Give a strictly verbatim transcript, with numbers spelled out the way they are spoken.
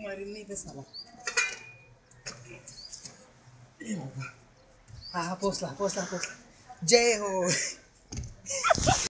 Marine नाही तस मला. हा हा पोचला पोचला पोचला. जय हो.